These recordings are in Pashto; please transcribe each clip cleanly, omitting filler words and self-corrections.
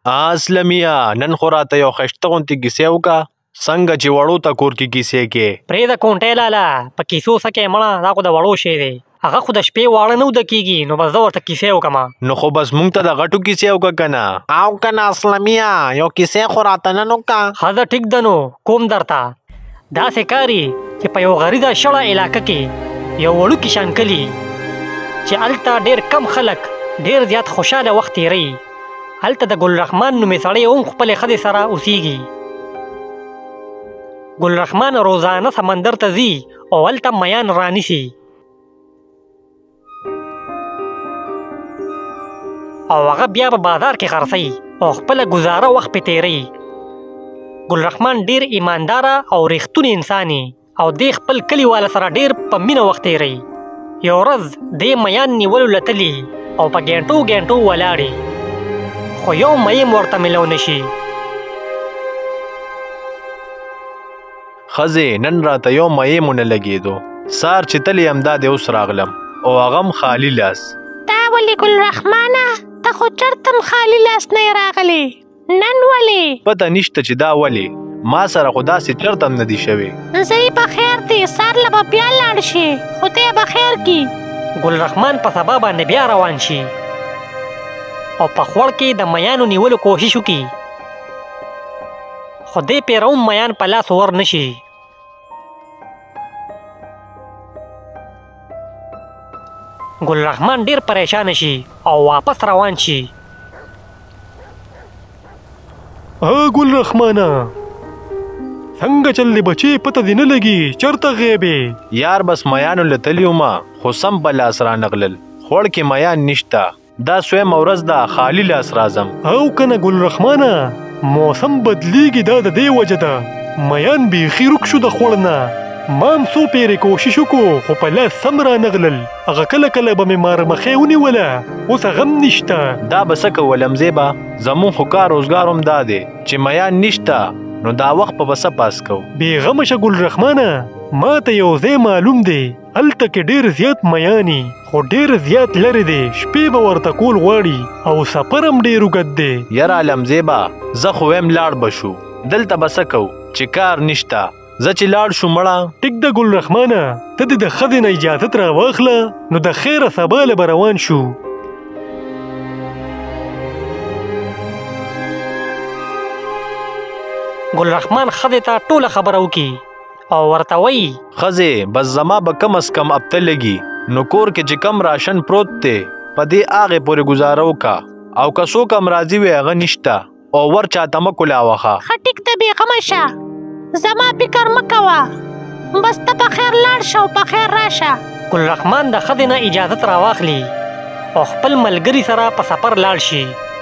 اسلمیا نن خو راته یو ښایسته غوندې کیسې وکړه څنګه چې وړو ته کور کې کیسې کې. پرېږده کونټۍ لاله په کیسو څه کې مړه دا خو د وړو شی دی هغه خو د شپې واړه نه وده کېږي نو بس زه ورته کیسې وکړم. نو خو بس موږ ته د غټو کیسې وکړه که نه. او که نه اسلمیا یو کیسې خو راته نن وکړه. ښه ده ټیک ده نو کوم درته. داسې کاري چې په یو غریزه شړه علاقه کې یو وړوکي شان کلي چې هلته ډېر کم خلک ډېر زیات خوشحاله وخت تېروي. هلته د ګلرحمان نومې سړی هم خپلې ښځې سره اوسیږي. ګلرحمان روزانه سمندر ته ځي او هلته میان رانیسي او هغه بیا په بازار کې خرڅوي او خپله ګزاره وخت پې تېروي. ګلرحمان ډېر ایمانداره او ریښتونی انسان او دی خپل کلیواله سره ډېر په مینه وخت تېروي. یو ورځ دی میان نیولو لتلي او په ګینټو ګینټو ولاړې خو یو میم ورته میلو نشي. ښځې نن راته یو میم ونه لګېدو. سار چې تلې همدا دی اوس راغلم او هغه هم خالي لاس. دا ولې ګلرحمانه ته خو چېرته هم خالي لاس نه یې راغلې نن ولې؟ پته نشته چې دا ولې ما سره خو داسې چېرته هم نه دي شوې. زه یې په خیر دی سار له به بیا لاړ شي خدای به خیر کړي. ګلرحمان په سبا باندې بیا روان شي او په خوړ کې د میانو نیولو کوشش وکړي خو دی پرې هم میان په لاس ور نشي. ګلرحمان ډېر پریشانه شي او واپس روان شي. ګلرحمانه څنګه چل دی بچې پته دې نه لګي چېرته غیبې؟ یار بس میانو له تلي ومه خو سم په لاس رانغلل. خوړ کې میان نشته دا سویمه ورځ ده خالي لاس راځم. او که نه ګلرحمانه موسم بدلیږي دا د دې وجه ده میان بیخي روک شو د خوړ نه. ما هم څو پیرې کوشش وکړو خو په لاس سم رانغلل. هغه کله کله به مې مارمخۍ ونیوله اوس هغه هم نشته. دا به څه کولم زیبا زمون خو کار روزګار هم دا دی چې میان نشته نو دا وخت په بسه پاس کو. بېغمه شه ګلرحمانه ما ته یو ځای معلوم دی هلته کې ډېر زیات میاني خو ډېر زیات لرې دی شپې به ورته کول غواړي او سفر هم ډېر اوږد دی. یاره عالم زیبا زه خو ویم لاړ به شو دلته به څه کوو چې کار نشته. زه چې لاړ شو مړه. ټیک ده ګلرحمانه ته دې د ښځې نه اجازت راواخله نو د خیره سبا له به روان شو. ګلرحمان ښځې ته ټوله خبره وکړي او ورته وایي ښځې بس زما به کم از کم هفته لګي نو کور کې چې کم راشن پروت دی په دې هغې پورې ګزاره وکړه او که څوک هم راضي وي هغه نشته او ور چاته مه کولاوخه. ښه ټیک ده بېغمه شه زما فکر مه کوه بس ته په خیر لاړ شه او په خیر راشه. ګلرحمان د ښځې نه اجازت راواخلي او خپل ملګري سره په سفر لاړ شي.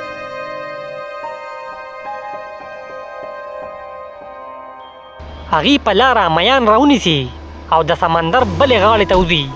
هغې په لاره میان راونیسي او د سمندر بلې غاړې ته وځي.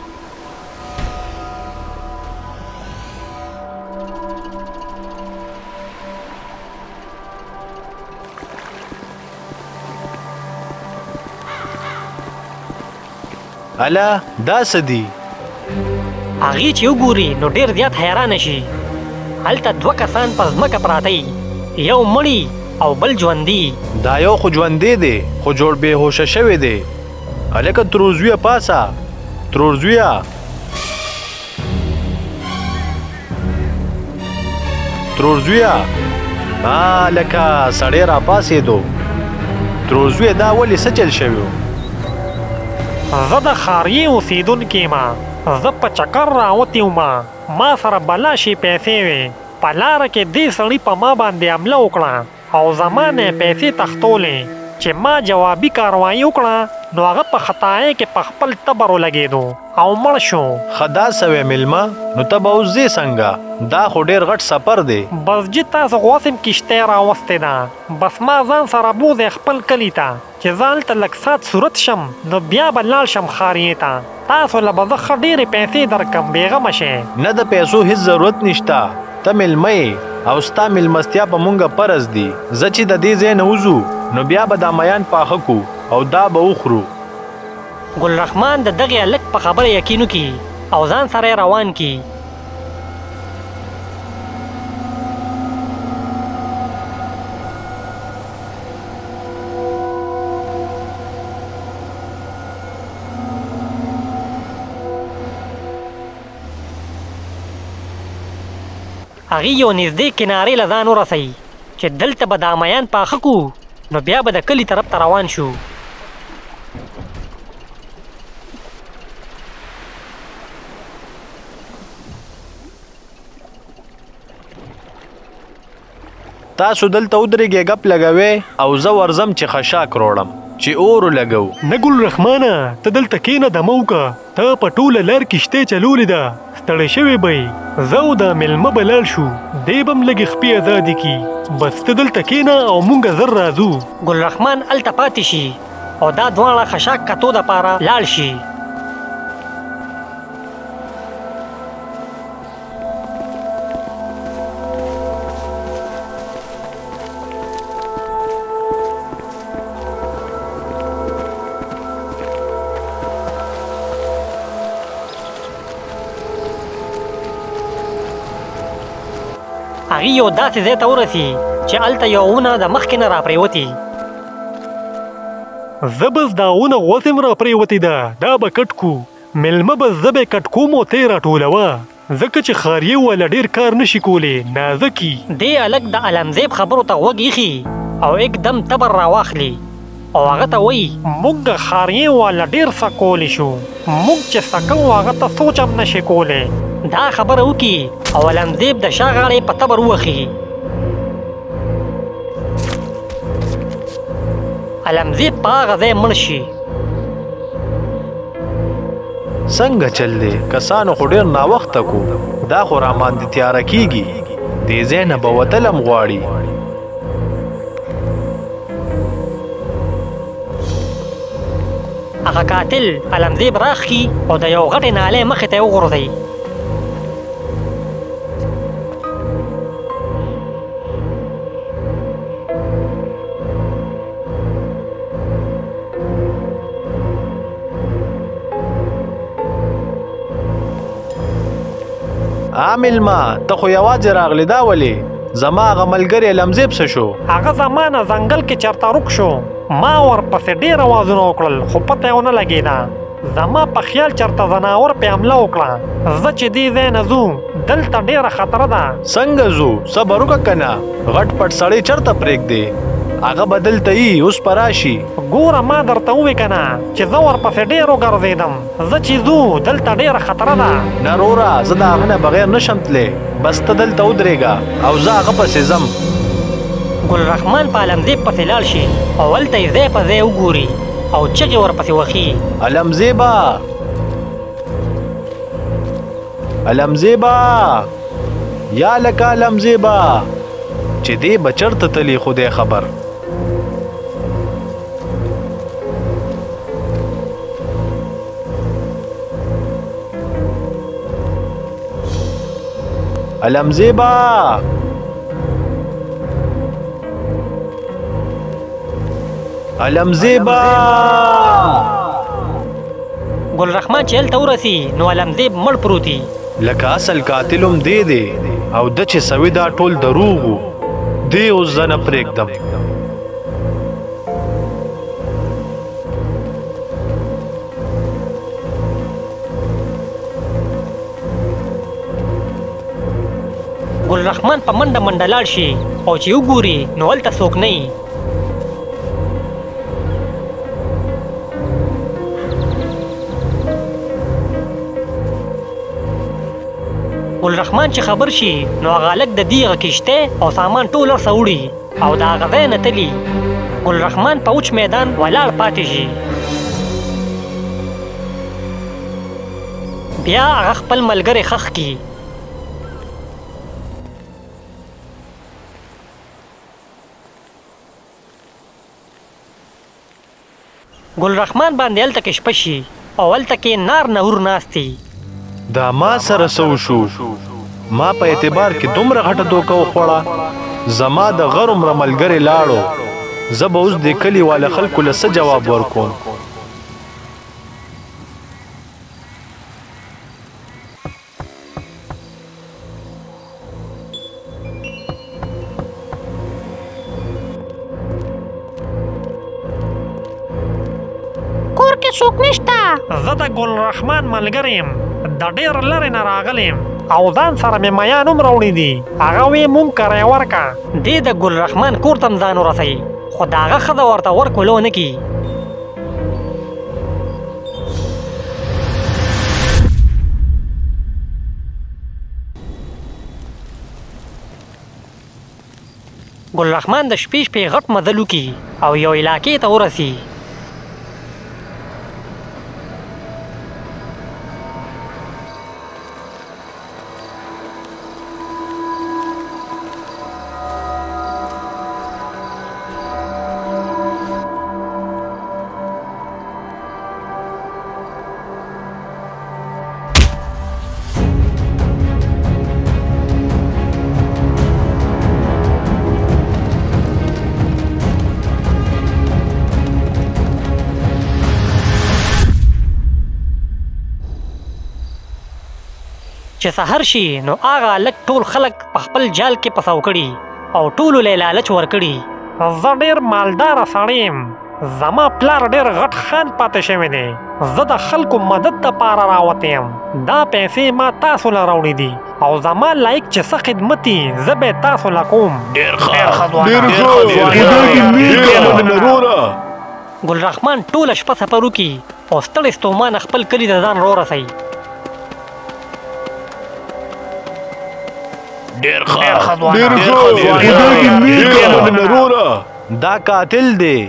الا دا څه دي؟ هغې چې وګوري نو ډېر زیات حیرانه شي. هلته دوه کسان په ځمکه پراته یو مړي او بل ژوندي. دا یو خو ژوندی دی خو جوړ بېهوشه شوی دی. هلکه تروزویه پاسه تروزویه. تروزویه لکه سړی را پاسېدو. تروزویه دا ولې څه چل شوي و؟ زه د ښاریې اوسېدونکی یم زه په چکر راوتی وم ما سره بلا شي پیسې وې په لاره کې دې سړي په ما باندې حمله وکړه او زما نه یې پیسې تښتولې چې ما جوابي کاروایي وکړه نو هغه په خطایۍ کې په خپل تبر ولګېدو او مړ شو. ښه دا څه وې مېلمه نو ته به اوس ځې څنګه؟ دا خو ډېر غټ سفر دی. بس جي تاسو خو اوس هم کښتۍ راوستې ده بس ما ځان سره بوځی خپل کلي ته چې زه هلته لږ ساعت صورت شم نو بیا به لاړ شم ښاریې ته. تاسو له به زه ښه ډېرې پیسې درکړم بېغمه شئ. نه د پیسو هېڅ ضرورت نشته ته مېلمه او ستا مېلمستیا په مونږه فرض دي. زه چې د دې ځای نه وځو نو بیا به دا میان پاخه کو او دا به وخورو. ګلرحمان د دغې هلک په خبره یقین وکړي او ځان سره یې روان کړي. هغې یو نږدې کنارې له ځان ورسوي چې دلته به دا میان پاخه کړو نو بیا به د کلي طرف ته روان شو. تاسو دلته ودرېږئ ګپ لګوئ او زه ورځم چې خشاک روړم چې اور لګو. نه ګل رحمانه ته دلته کېنه دمه وکړه. ته په ټوله لار کشتۍ چلولې ده، ستړی شوی به یې. زه او دا مېلمه به لاړ شو، دی به م لږې خپې ازادې کي. بس ته دلته کېنه او مونږ زر راځو. ګل رحمان هلته پاتې شي او دا دواړه خشاک کتو دپاره لاړ شي. هغې یو داسې ځای ته ورسي چې هلته یو ونه د مخکې نه راپرېوتې. زه بس دا ونه غوڅې م راپرېوتې ده، دا به کټ کو. مېلمه بس زه به یې کټ کوم او ته یې راټولوه، ځکه چې خاریې والا ډېر کار نشي کولی، نازکي. دې هلک د علمزیب خبرو ته غوږ ایښي او एकदम تبر راواخلي او هغه ته وایي موږ د خاریې والا ډېر څه کولی شو، موږ چې څه کوو هغه ته سوچ هم نشي کولی. دا خبره وکړي او علمزیب د شا غاړې په تبر ووخي. علمزیب په هغه ځای مړ شي. څنګه چل دی؟ کسانو خو ډېر ناوخته کو، دا خو راماندې تیاره کېږي، دې ځای نه به وتل هم غواړي. هغه قاتل علمزیب راخي او د یو غټې نالۍ مخې ته یې وغورځوي. مېلمه ته خو یوازې راغلی، دا ولې؟ زما هغه ملګری علمزیب څه شو؟ هغه زما نه ځنګل کې چېرته روک شو. ما ورپسې ډېر اوازونه وکړل خو پته یې ونه لګېده. زما په خیال چېرته ځناور پې حمله وکړه. زه چې دې ځای نه ځو دلته ډېره خطره ده. څنګه ځو؟ صبر وکړه که نه، غټ پټ سړی چېرته پرېږدې؟ هغه به دلته یي، اوس به راشي. ګوره ما درته ووې که نه چې زه ورپسې ډېر وګرځېدم. زه چې ځو دلته ډېره خطره ده. نه روره، زه د هغه نه بغیر نشم تللی. بس ته دلته ودرېږه او زه هغه پسې ځم. ګل رحمان په علمزیب پسې لاړ شي او هلته یې ځای په ځای وګوري او چغې ورپسې وخي. علمزیبه، علمزیبه، یا لکه علمزیبه، چې دې به چېرته تلي خدای خبر. علمزیبه، علمزیبه. ګل رحمان چې هلته ورسي نو علمزیب مړ پروتي. لکه اصل قاتل هم دی دی او د چې سوي دا ټول دروغ و. دی اوس زه نه پرېږدم. ګل رحمان په منډه منډه لاړ شي او چې وګوري نو هلته څوک نه وي. ګل رحمان چې خبر شي نو هغه هلک د دې هغه کشتۍ او سامان ټول ورسه وړي او د هغه ځای نه تلي. ګل رحمان په وچ میدان ولاړ پاتې شي. بیا هغه خپل ملګری ښخ کي. ګل رحمان باندې هلته کې شپه شي او هلته کې نار نهور ناست دي. دا ما سره څه وشو؟ ما په اعتبار کې دومره غټه دوکه وخوړه. زما د غر عمره ملګری لاړو. زه به اوس د کلي والا خلکو له څه جواب ورکوم؟ کور کې څوک نشته. زه د ګل رحمان ملګری یم، د ډېر لرې نه راغلی یم. او ځان سره مې میان هم راوړي دي. هغه وی مونږ کرایه ورکه. دې د ګل رحمان کور ته ځان ورسوي، خو د هغه ښځه ورته ورکولو نه کي. ګل رحمان د شپې شپې غټ مزل وکړي او یو علاقې ته ورسي. چې سحر شي نو هغه هلک ټول خلک په خپل جال کې پسو کړي او ټولو له لالچ ورکړي. زه ډېر مالداره سړی یم. زما پلار ډېر غټ خان پاتې شوی دی. زه د خلکو مدد دپاره راوتی یم. دا پیسې ما تاسو له راوړي دي او زما لایق چې څه خدمت یي زه به یې تاسو له کوم. ګل رحمان ټوله شپه سفر وکړي او ستړی ستومان خپل کلي ته ځان راورسوي. دا قاتل دی.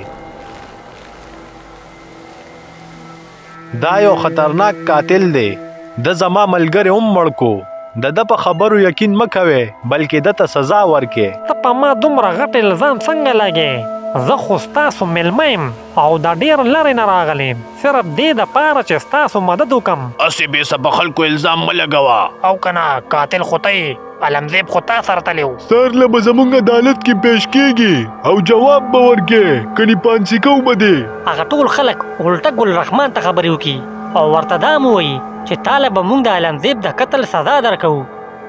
دا یو خطرناک قاتل دی. د زما ملګری هم مړ کو. د ده په خبرو یقین مه کوئ بلکې ده ته سزا ورکې. ته په ما دومره غټ الزام څنګه لګې؟ زه خو ستاسو میلمه یم او دا ډېر لرې نه راغلی صرف دې دپاره چې ستاسو مدد وکړم. هسې بې سبه خلکو الزام مه لګوه. او که نه قاتل خو ته یې. علمزیب خو تا سره تلی و. سر له به زموږ عدالت کې پیش کېږي او جواب به ورکې کني پانسي کوو به دې. هغه ټول خلک الټه ګل رحمان ته خبرې وکړي او ورته دا مو وایي چې تاله به موږ د علمزیب د قتل سزا درکوو.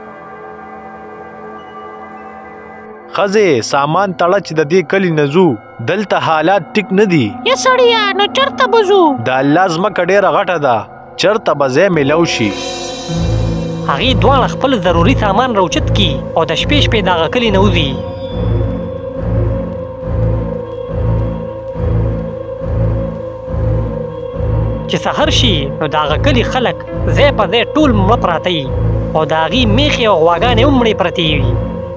ښځې سامان تړه چې د دې کلي نه ځو. دلته حالات ټیک نه دي. یا سړیه نو چېرته به ځو؟ د الله ځمکه ډېره غټه ده. چېرته به ځای میلو شي. هغې دواړه خپل ضروري سامان راوچت کي او د شپې شپې د هغه کلي نه وځي. چې سحر شي نو د هغه کلي خلک ځای په ځای ټول مړه پراته وي او د هغې میښې او غواګانې هم مړې پرتې وي.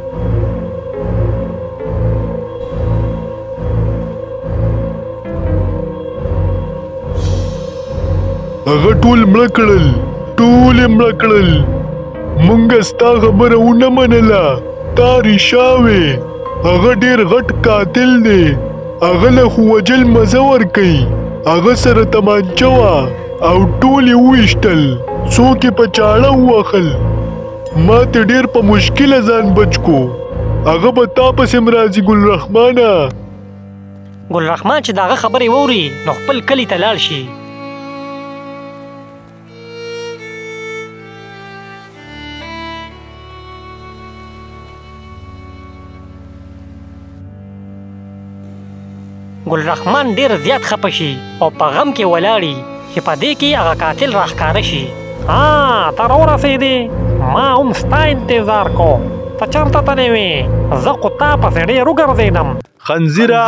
هغه ټول مړه کړل. ټول یې مړه کړل. مونږ ستا خبره ونه منله. تا ریشا وې. هغه ډېر غټ قاتل دی. هغه له خو وجل مزه ورکوي. هغه سره تمانچه وه او ټول یې وویشتل. څوک یې په چاړه ووهل. ما ته ډېر په مشکله ځان بچ کو. هغه به تا پسې م راځي ګل رحمانه. ګل رحمان چې د هغه خبرې واوري نو خپل کلي ته لاړ شي. ګل رحمان ډېر زیات خفه شي او په غم کې ولاړي چې په دې کې هغه قاتل راښکاره شي. ته راورسېدې. ما هم ستا انتظار کو. ته چېرته تللی وې؟ زه خو تا پسې ډېر وګرځېدم. خنزیره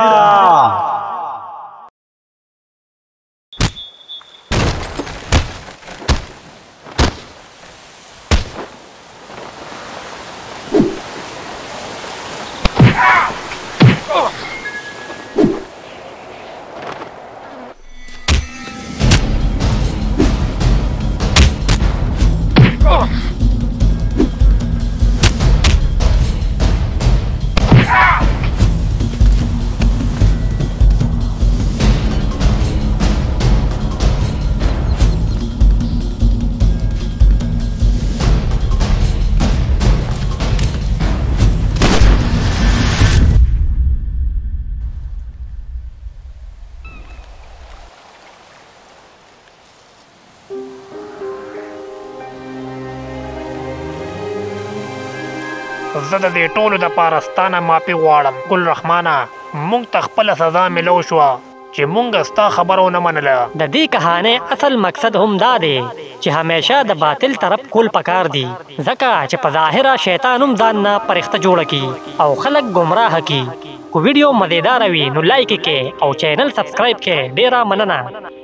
زه د دې ټولو دپاره ستا نه معافي غواړم ګل رحمانه. موږ ته خپله سزا میلو شوه چې موږ ستا خبره ونه منله. د دې کهانۍ اصل مقصد هم دا دی چې چې همیشه د باطل طرف کول پکار دي ځکه چې په ظاهره شیطان هم ځان نه پرښته جوړه کی او خلک گمراه کی. کو ویډیو مزیدار وي نو لایک کړئ او چینل سبسکرایب کړئ. ډیره مننه.